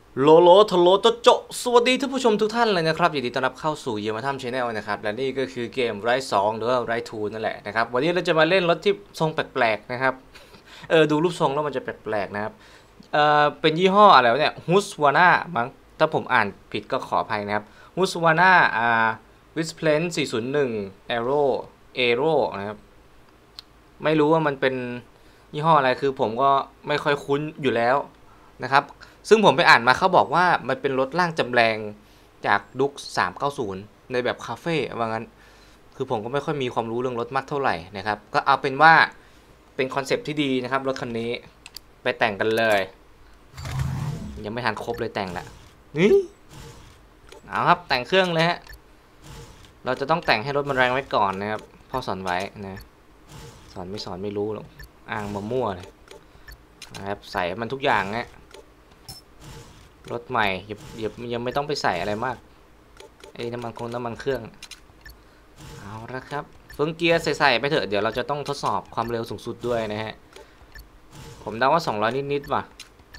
โลโลทโลโตโจสวัสดีท่านผู้ชมทุกท่านเลยนะครับยินดีต้อนรับเข้าสู่เยมาทัมชาแนลนะครับและนี่ก็คือเกมไรท์2หรือว่าไรท์2นั่นแหละนะครับวันนี้เราจะมาเล่นรถที่ทรงแปลกๆนะครับดูรูปทรงแล้วมันจะแปลกๆนะครับเป็นยี่ห้ออะไรวะเนี่ยฮุสวาน่ามั้งถ้าผมอ่านผิดก็ขออภัยนะครับฮุสวาน่าวิสเพลน401เอโร่นะครับไม่รู้ว่ามันเป็นยี่ห้ออะไรคือผมก็ไม่ค่อยคุ้นอยู่แล้วนะครับซึ่งผมไปอ่านมาเขาบอกว่ามันเป็นรถร่างจำแรงจากดุ๊ก390ในแบบคาเฟ่ว่างั้นคือผมก็ไม่ค่อยมีความรู้เรื่องรถมากเท่าไหร่นะครับก็เอาเป็นว่าเป็นคอนเซปต์ที่ดีนะครับรถคันนี้ไปแต่งกันเลยยังไม่ทันครบเลยแต่งละนี่เอาครับแต่งเครื่องเลยฮะเราจะต้องแต่งให้รถมันแรงไว้ก่อนนะครับพ่อสอนไว้นะสอนไม่รู้หรอกอ้างมามั่วเลยนะครับใส่มันทุกอย่างนะรถใหม่ยังไม่ต้องไปใส่อะไรมากไอ้น้ำมันเครื่องเอาละครับเฟืองเกียร์ใส่ไปเถอะเดี๋ยวเราจะต้องทดสอบความเร็วสูงสุดด้วยนะฮะผมเดาว่า200นิดว่ะ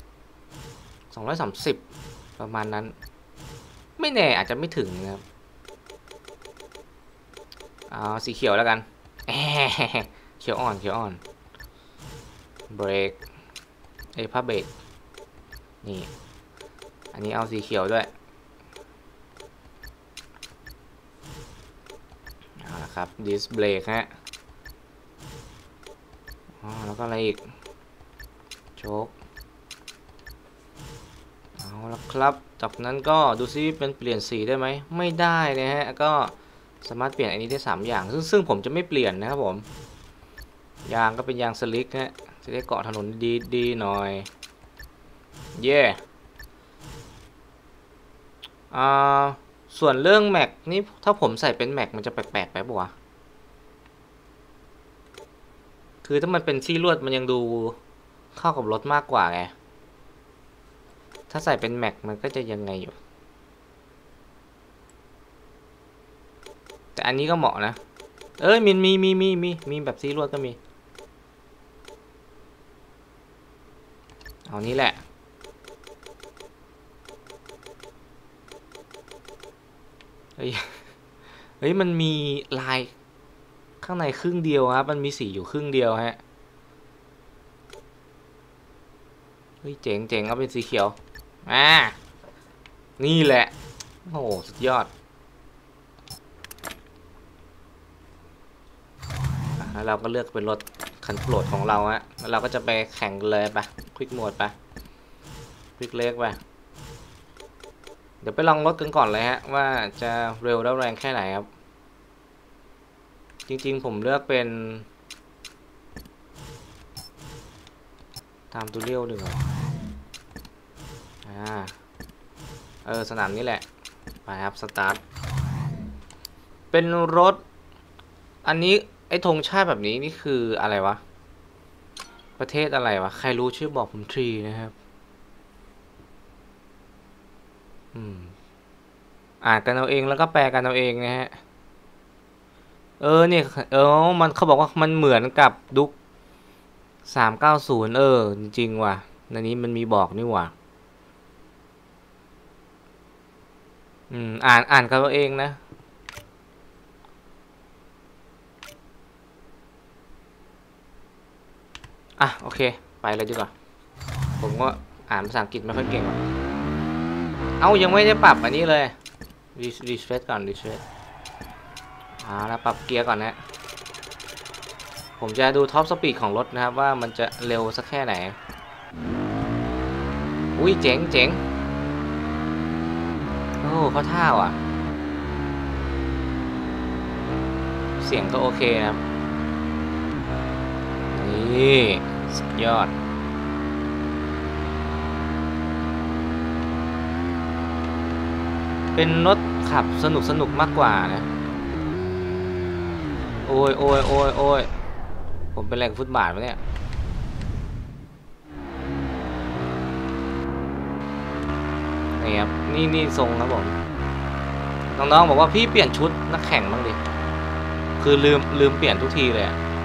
230ประมาณนั้นไม่แน่อาจจะไม่ถึงนะครับเอาสีเขียวแล้วกันเขียวอ่อนเบรกผ้าเบรกนี่อันนี้เอาสีเขียวด้วยเอาละครับดิสเบรกฮะแล้วก็อะไรอีกโชคเอาละครับจากนั้นก็ดูซิเป็นเปลี่ยนสีได้ไหมไม่ได้นะฮะก็สามารถเปลี่ยนอันนี้ได้3อย่างซึ่งผมจะไม่เปลี่ยนนะครับผมยางก็เป็นยางสลิกฮะจะได้เกาะถนนดีหน่อยเย่ส่วนเรื่องแม็กนี่ถ้าผมใส่เป็นแม็กมันจะแปลกๆไปปะวะคือถ้ามันเป็นซี่ลวดมันยังดูเข้ากับรถมากกว่าไงถ้าใส่เป็นแม็กมันก็จะยังไงอยู่แต่อันนี้ก็เหมาะนะมีแบบซี่ลวดก็มีเอานี้แหละเฮ้ยมันมีลายข้างในครึ่งเดียวครับมันมีสีอยู่ครึ่งเดียวฮะเฮ้ยเจ๋งเอาเป็นสีเขียวนี่แหละโอ้โหสุดยอดแล้วเราก็เลือกเป็นรถคันโปรดของเราฮะแล้วเราก็จะไปแข่งเลยไปควิกโหมดไปควิกเล็กไปเดี๋ยวไปลองรถกันก่อนเลยฮะว่าจะเร็วและแรงแค่ไหนครับจริงๆผมเลือกเป็นตามตัวเลี้ยวหนึ่งสนามนี้แหละไปครับสตาร์ทเป็นรถอันนี้ไอ้ธงชาติแบบนี้นี่คืออะไรวะประเทศอะไรวะใครรู้ช่วยบอกผมทีนะครับอ่านกันเอาเองแล้วก็แปลกันเอาเองนะฮะเนี่ยมันเขาบอกว่ามันเหมือนกับดุ๊ก390จริงๆว่ะในนี้มันมีบอกนี่ว่ะอ่านกันเอาเองนะโอเคไปเลยดีกว่าผมก็อ่านภาษาอังกฤษไม่ค่อยเก่งหรอกยังไม่ได้ปรับอันนี้เลยรีเฟรชก่อนรีเฟรชแล้วปรับเกียร์ก่อนนะผมจะดูท็อปสปีดของรถนะครับว่ามันจะเร็วสักแค่ไหนอุ้ยเจ๋งโอ้เขาท่าว่ะเสียงก็โอเคนะครับนี่สุดยอดเป็นรถขับสนุกมากกว่านะโอ้ยผมเป็นแรงฟุตบาทวะเนี่ยนี่ครับนี่ทรงครับผมน้องๆบอกว่าพี่เปลี่ยนชุดนักแข่งบ้างดิคือลืมเปลี่ยนทุกทีเลย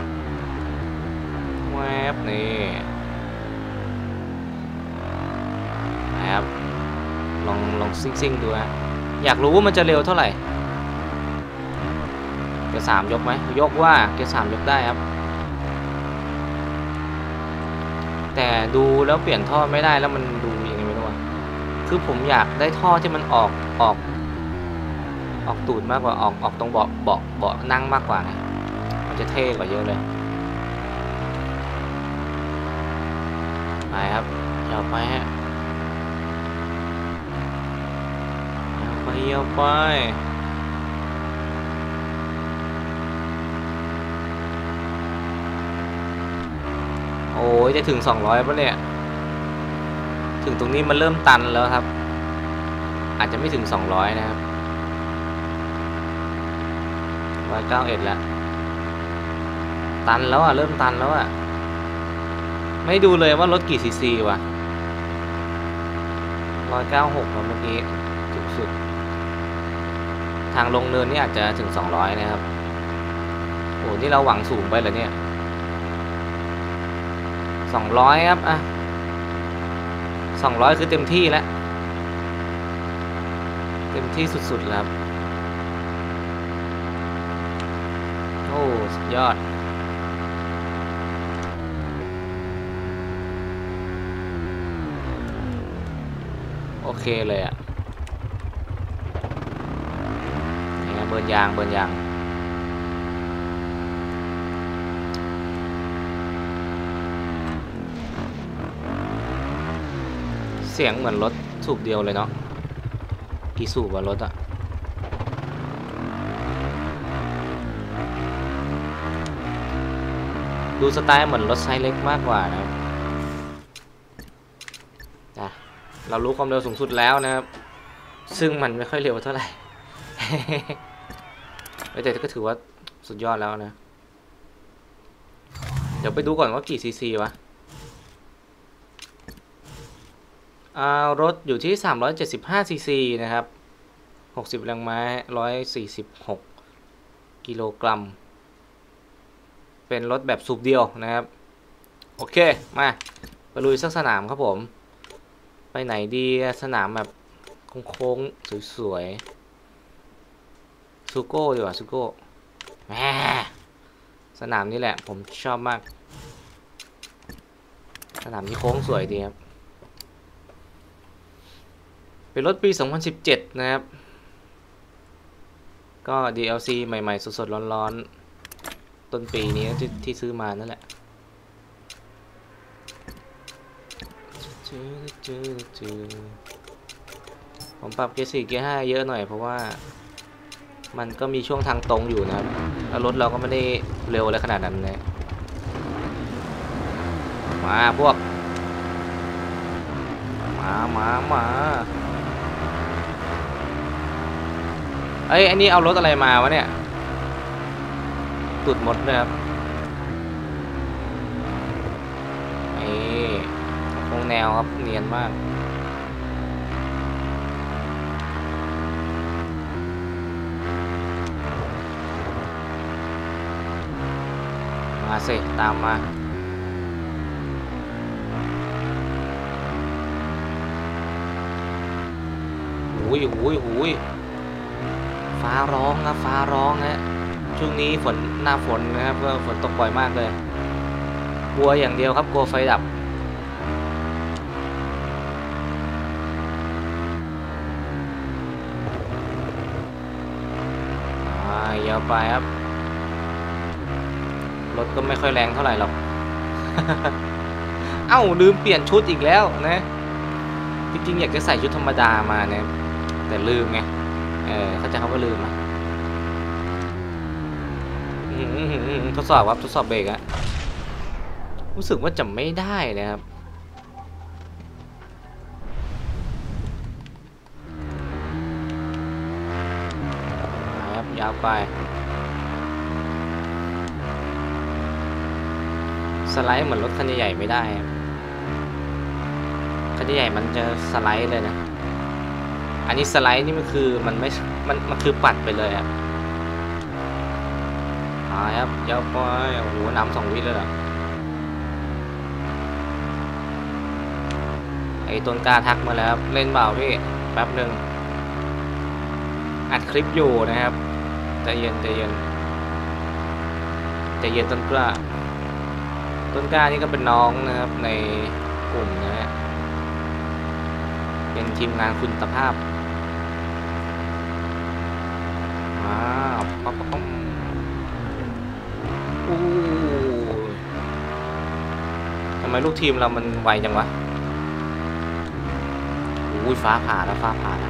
แวบนี่ครับลองซิ่งดูฮะอยากรู้ว่ามันจะเร็วเท่าไหร่เกียร์ 3ยกไหมยกว่าเกียร์ 3ยกได้ครับแต่ดูแล้วเปลี่ยนท่อไม่ได้แล้วมันดูยังไงไม่รู้อะคือผมอยากได้ท่อที่มันออกตูดมากกว่าออกตรงเบาะนั่งมากกว่าไงมันจะเท่กว่าเยอะเลยไปครับเอาไปฮะเอาไปโอ้ยจะถึง200ป่ะเนี่ยถึงตรงนี้มันเริ่มตันแล้วครับอาจจะไม่ถึง200นะครับ191แล้วตันแล้วอ่ะเริ่มตันแล้วอ่ะไม่ดูเลยว่ารถกี่ซีซีวะ196เมื่อกี้ถึงสุดทางลงเนินนี่อาจจะถึง200นะครับโอ้นี่เราหวังสูงไปเหรอเนี่ย200ครับอ่ะ200คือเต็มที่แล้วเต็มที่สุดๆแล้วครับโอ้สุดยอดโอเคเลยอ่ะเบิร์นยางเสียงเหมือนรถสูบเดียวเลยเนาะกี่สูบวะรถอะดูสไตล์เหมือนรถไซส์เล็กมากกว่านะครับเรารู้ความเร็วสูงสุดแล้วนะครับซึ่งมันไม่ค่อยเร็วเท่าไหร่ แต่ก็ถือว่าสุดยอดแล้วนะเดี๋ยวไปดูก่อนว่ากี่ซีซีวะรถอยู่ที่375ซีซีนะครับ60แรงม้า146กิโลกรัมเป็นรถแบบสูบเดียวนะครับโอเคมาไปลุยสักสนามครับผมไปไหนดีสนามแบบโค้งๆสวยๆซูโก้ดีกว่าซูโก้แหมสนามนี้แหละผมชอบมากสนามนี้โค้งสวยดีครับเป็นรถปี2017นะครับก็ DLC ใหม่ๆสดๆร้อนๆต้นปีนี้ที่ซื้อมานั่นแหละผมปรับเกียร์ 4เกียร์ 5เยอะหน่อยเพราะว่ามันก็มีช่วงทางตรงอยู่นะครับแล้วรถเราก็ไม่ได้เร็วอะไรขนาดนั้นนะมาพวกมาอันนี้เอารถอะไรมาวะเนี่ยตุดหมดนะครับคงแนวครับเนียนมากมาสิตามมาหูยฟ้าร้องนะช่วงนี้หน้าฝนนะครับก็ฝนตกบ่อยมากเลยกลัวอย่างเดียวครับกลัวไฟดับยาวไปครับรถก็ไม่ค่อยแรงเท่าไหร่หรอก เอ้าลืมเปลี่ยนชุดอีกแล้วนะจริงๆอยากจะใส่ชุดธรรมดามาเนี่ยแต่ลืมไงเขาจะว่าลืมอ่ะทดสอบครับทดสอบเบรกอะรู้สึกว่าจะไม่ได้นะครับยาวไปสไลด์เหมือนรถคันใหญ่ไม่ได้คันใหญ่มันจะสไลด์เลยนะอันนี้สไลด์นี่มันคือมันคือปัดไปเลยครับครับยาวไปโอ้โหน้ำ2 วิเลยเหรอไอ้ต้นกล้าทักมาแล้วเล่นเปล่าพี่แป๊บหนึ่งอัดคลิปอยู่นะครับใจเย็นใจเย็นใจเย็นต้นกล้านี่ก็เป็นน้องนะครับในกลุ่มนะฮะเป็นทีมงานคุณภาพป๊อปอู้ทำไมลูกทีมเรามันไวจังวะอุ้ยฟ้าผ่าแล้ว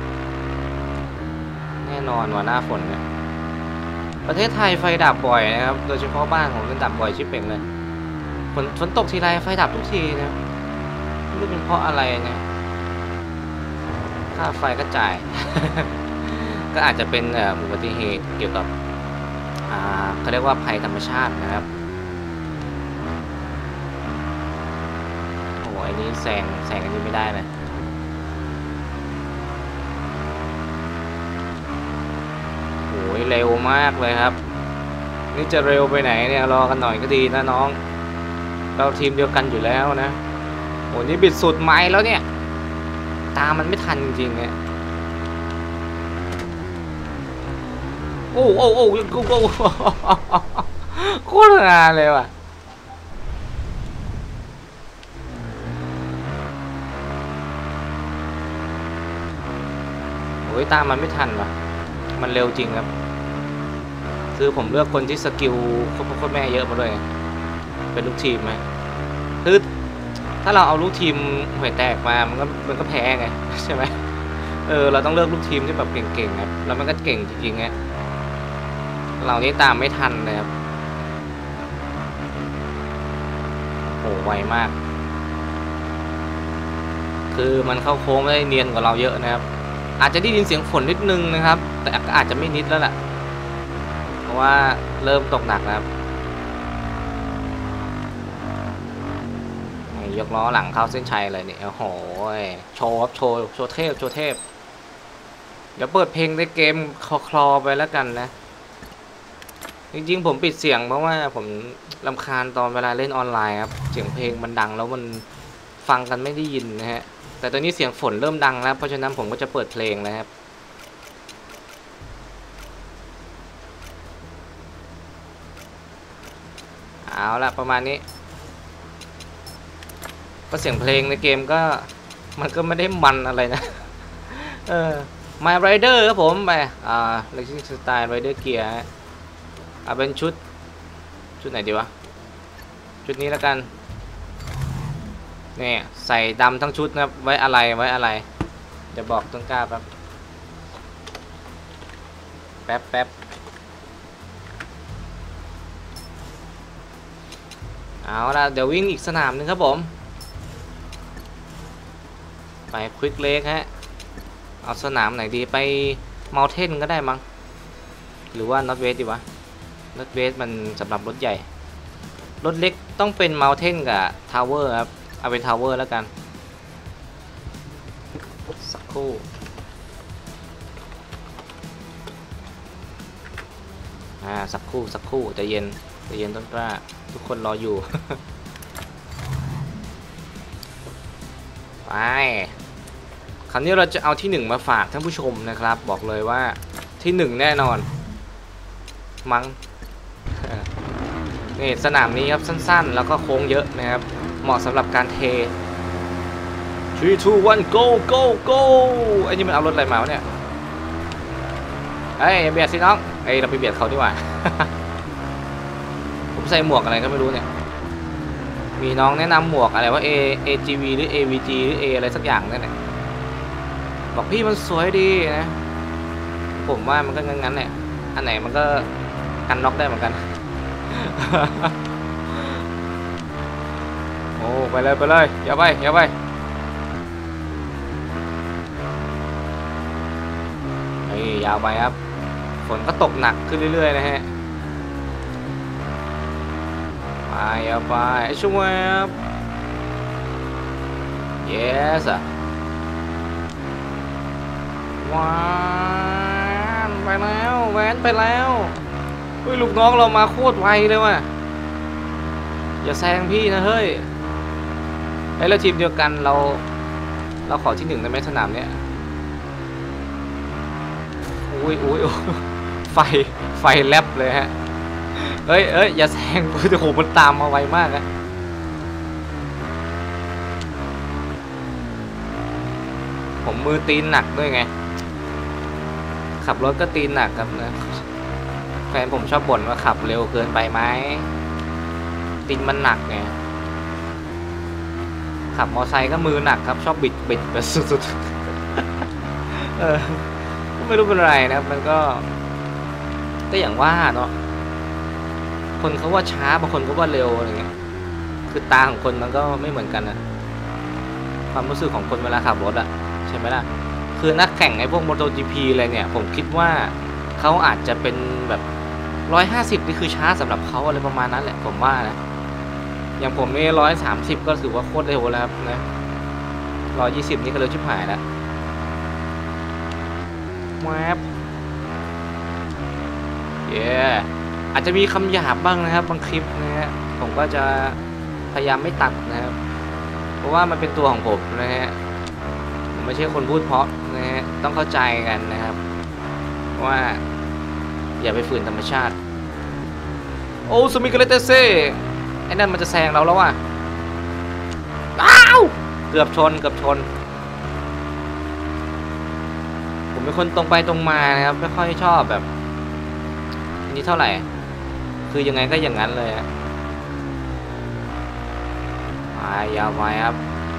แน่นอนว่าหน้าฝนเนี่ยประเทศไทยไฟดับบ่อยนะครับโดยเฉพาะบ้านผมมันดับบ่อยชิบเป่งเลยฝนตกทีไรไฟดับทุกทีนะไม่รู้เป็นเพราะอะไรเนี่ยค่าไฟก็จ่าย ก็อาจจะเป็นอุบัติเหตุเกี่ยวกับเขาเรียกว่าภัยธรรมชาตินะครับโอ้ยนี่แซงอันนี้ไม่ได้เลยโอ้ยเร็วมากเลยครับนี่จะเร็วไปไหนเนี่ยรอกันหน่อยก็ดีนะน้องเราทีมเดียวกันอยู่แล้วนะโอ้ยนี่บิดสุดไม้แล้วเนี่ยตามมันไม่ทันจริงๆเนี่ยโอ้โคตรงานเลยว่ะโอ้ยตามมันไม่ทันว่ะมันเร็วจริงครับคือผมเลือกคนที่สกิลโคตรแม่เยอะมาด้วยเป็นลูกทีมไหมคือถ้าเราเอาลูกทีมห่วยแตกมามันก็แพ้ไงใช่ไหมเราต้องเลือกลูกทีมที่แบบเก่งๆครับแล้วมันก็เก่งจริงๆไงเรานี่ตามไม่ทันเลยครับโอ้ไวมากคือมันเข้าโค้งได้เนียนกว่าเราเยอะนะครับอาจจะได้ยินเสียงฝนนิดนึงนะครับแต่อาจจะไม่นิดแล้วแหละเพราะว่าเริ่มตกหนักนะครับยกล้อหลังเข้าเส้นชัยเลยเนี่ยโอ้โหโชว์ครับโชว์เทพเดี๋ยวเปิดเพลงในเกมคลอไปแล้วกันนะจริงๆผมปิดเสียงเพราะว่าผมรำคาญตอนเวลาเล่นออนไลน์ครับเสียงเพลงมันดังแล้วมันฟังกันไม่ได้ยินนะฮะแต่ตอนนี้เสียงฝนเริ่มดังแล้วเพราะฉะนั้นผมก็จะเปิดเพลงนะครับเอาละประมาณนี้ก็เสียงเพลงในเกมก็มันก็ไม่ได้มันอะไรนะMy Rider ครับผมไปRacing Style Rider Gear เป็นชุดไหนดีวะชุดนี้แล้วกันนี่ใส่ดำทั้งชุดนะไว้อะไรจะบอกต้นกล้าแป๊บเอาละเดี๋ยววิ่งอีกสนามนึงครับผมไปควิกเลกฮะเอาสนามไหนดีไปเมลเทนก็ได้มั้งหรือว่านอตเวสดีวะนอตเวสมันสำหรับรถใหญ่รถเล็กต้องเป็นเมลเทนกับทาวเวอร์ครับเอาเป็นทาวเวอร์แล้วกันสักครู่สักครู่ใจเย็นต้นกล้าทุกคนรออยู่ ไปคราวนี้เราจะเอาที่1มาฝากท่านผู้ชมนะครับบอกเลยว่าที่1แน่นอนมั้ง นี่สนามนี้ครับสั้นๆแล้วก็โค้งเยอะนะครับเหมาะสำหรับการเท 3 2 1 go ไอ้นี่มันเอารถอะไรมาวะเนี่ยเฮ้ยเบียดสิน้องเราไปเบียดเขาดีกว่า ผมใส่หมวกอะไรก็ไม่รู้เนี่ยมีน้องแนะนำหมวกอะไรว่า AGV หรือ AVG หรือ A อะไรสักอย่างนั่นแหละบอกพี่มันสวยดีนะผมว่ามันก็งั้นแหละอันไหนมันก็กันน็อกได้เหมือนกัน โอ้ไปเลยอย่าไปยาวไปครับฝนก็ตกหนักขึ้นเรื่อยๆนะฮะไปช่วยครับ yes ว้านไปแล้วแว้นไปแล้วลูกน้องเรามาโคตรไวเลยว่ะอย่าแซงพี่นะเฮ้ยแล้วทีมเดียวกันเราขอที่1ได้ไหมสนามเนี้ยอุ้ยไฟไฟแลบเลยฮะเอ้ยอย่าแซงโอ้โหมันตามมาไวมากอะผมมือตีนหนักด้วยไงขับรถก็ตีนหนักครับนะแฟนผมชอบบ่นว่าขับเร็วเกินไปไหมตีนมันหนักไงขับมอไซค์ก็มือหนักครับชอบบิดแบบสุดๆไม่รู้เป็นไรนะมันก็อย่างว่าเนาะคนเขาว่าช้าบางคนก็ว่าเร็วอะไรเงี้ยคือตาของคนมันก็ไม่เหมือนกันนะความรู้สึกของคนเวลาขับรถอะใช่ไหมล่ะคือนักแข่งไอ้พวก MotoGP อะไรเนี่ยผมคิดว่าเขาอาจจะเป็นแบบ150นี่คือช้าสำหรับเขาอะไรประมาณนั้นแหละผมว่านะอย่างผมนี่130ก็ถือว่าโคตรเร็วแล้วครับนะ120นี่ก็เร็วชิบหายแล้วแวบอาจจะมีคำหยาบบ้างนะครับบางคลิปนะฮะผมก็จะพยายามไม่ตัดนะครับเพราะว่ามันเป็นตัวของผมนะฮะผมไม่ใช่คนพูดเพราะนะฮะต้องเข้าใจกันนะครับว่าอย่าไปฝืนธรรมชาติโอ้ซูมิเกเลเตเซ่ไอ้นั่นมันจะแซงเราแล้วว่ะอ้าวเกือบชนผมเป็นคนตรงไปตรงมานะครับไม่ค่อยชอบแบบนี้เท่าไหร่คือยังไงก็อย่างนั้นเลยยาวไปครับ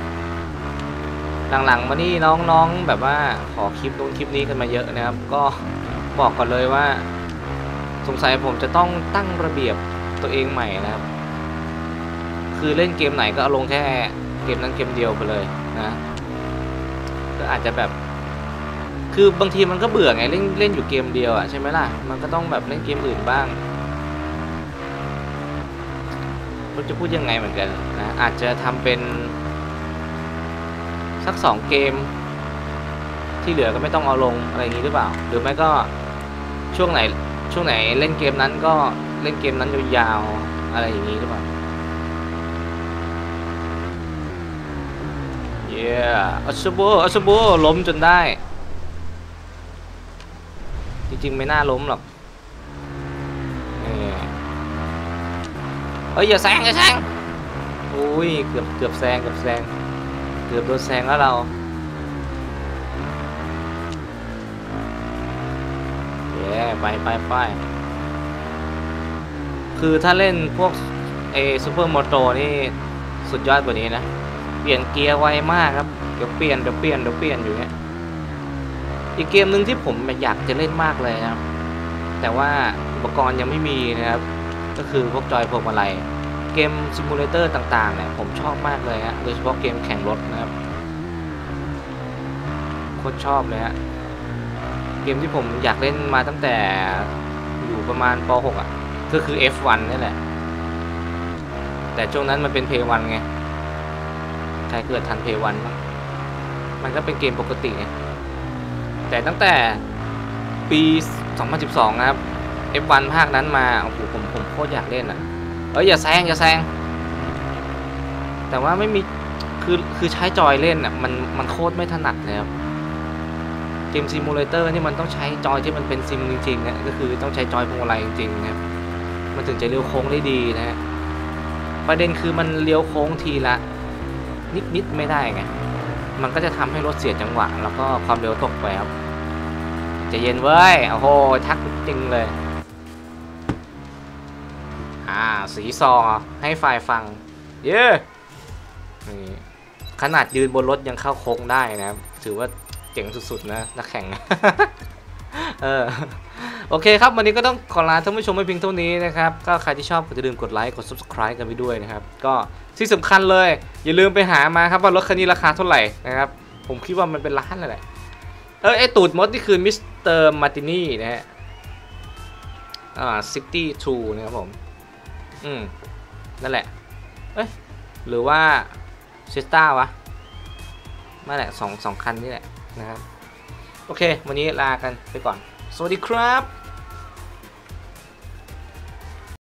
หลังๆมานี่น้องๆแบบว่าขอคลิปนู้นคลิปนี้กันมาเยอะนะครับก็บอกก่อนเลยว่าสงสัยผมจะต้องตั้งระเบียบตัวเองใหม่นะครับคือเล่นเกมไหนก็เอาลงแค่เกมนั้นเกมเดียวไปเลยนะก็อาจจะแบบคือบางทีมันก็เบื่อไงเล่นอยู่เกมเดียวอ่ะใช่ไหมล่ะมันก็ต้องแบบเล่นเกมอื่นบ้างผมจะพูดยังไงเหมือนกันนะอาจจะทำเป็นสัก2 เกมที่เหลือก็ไม่ต้องเอาลงอะไรอย่างนี้หรือเปล่าหรือไม่ก็ช่วงไหนเล่นเกมนั้นก็เล่นเกมนั้นยาวๆอะไรอย่างนี้หรือเปล่าอัสโบล้มจนได้จริงๆไม่น่าล้มหรอกอย่าแซงอุ้ยเกือบแซงเกือบโดนแซงแล้วเราไปคือถ้าเล่นพวกซูเปอร์โมโตนี่สุดยอดกว่านี้นะเปลี่ยนเกียร์ไวมากครับเดี๋ยวเปลี่ยนอยู่เนี้ยอีกเกมหนึ่งที่ผมอยากจะเล่นมากเลยนะครับแต่ว่าอุปกรณ์ยังไม่มีนะครับก็คือพวกจอยพวกอะไรเกมซิมูเลเตอร์ต่างๆเนี่ยผมชอบมากเลยฮะโดยเฉพาะเกมแข่งรถนะครับโคตรชอบเลยฮะเกมที่ผมอยากเล่นมาตั้งแต่อยู่ประมาณป .6 อ่ะก็คือ F1 นี่แหละแต่ช่วงนั้นมันเป็น Play 1 ไงใครเกิดทัน Play 1 มันก็เป็นเกมปกติไงแต่ตั้งแต่ปี 2012 นะครับ F1 ภาคนั้นมาโอ้โหผมโคตรอยากเล่นอ่ะอย่าแซงแต่ว่าไม่มีคือใช้จอยเล่นอ่ะมันโคตรไม่ถนัดเลยครับเกมซิมูเลเตอร์นี่มันต้องใช้จอยที่มันเป็นซิมจริงๆนะก็คือต้องใช้จอยพวงมาลัยจริงๆนะครับมันถึงจะเลี้ยวโค้งได้ดีนะฮะประเด็นคือมันเลี้ยวโค้งทีละนิดไม่ได้ไงมันก็จะทำให้รถเสียจังหวะแล้วก็ความเร็วตกไปครับใจเย็นเว้ยโอ้โหทักจริงเลยสีซอให้ฝ่ายฟังนี่ขนาดยืนบนรถยังเข้าโค้งได้นะครับถือว่าเจ๋งสุดๆนะนักแข่ง โอเคครับวันนี้ก็ต้องขอลาท่านผู้ชมไปเพียงเท่านี้นะครับก็ใครที่ชอบก็อย่าลืมกดไลค์กด subscribe กันไปด้วยนะครับก็ที่สำคัญเลยอย่าลืมไปหามาครับว่ารถคันนี้ราคาเท่าไหร่นะครับผมคิดว่ามันเป็นล้านเลยแหละไอตูดมดนี่คือมิสเตอร์มาร์ตินี่นะฮะ62นะครับผมนั่นแหละหรือว่าเซสต้าวะนั่นแหละสองคันนี่แหละนะครับโอเควันนี้ลากันไปก่อนสวัสดีครับ